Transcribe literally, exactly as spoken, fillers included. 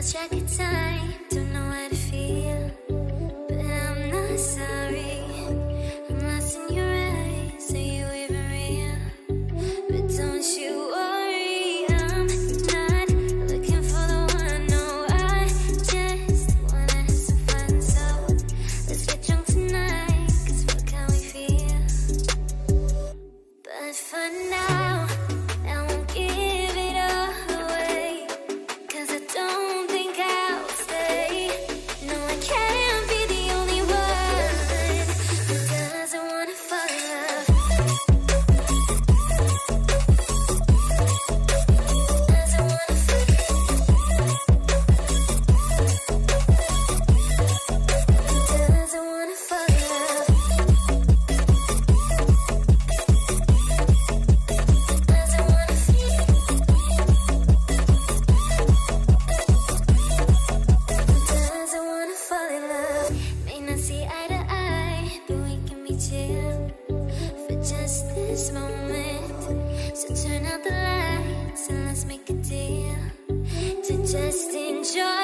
lost track of time, don't know how to feel, but I'm not sorry. I'm lost in your eyes, are you even real? But don't you worry, I'm not looking for the one. No, I just wanna have some fun. So let's get drunk tonight, cause fuck how we feel. But for now, I won't give it all away, cause I don't think I'll stay. No, I can't be the only one who doesn't wanna fall in love. Doesn't wanna fall in love. Doesn't wanna fall in love. Doesn't wanna feel. Doesn't wanna fall in love. May not see eye to eye, but we can be chill for just this moment. So turn out the lights and let's make a deal to just enjoy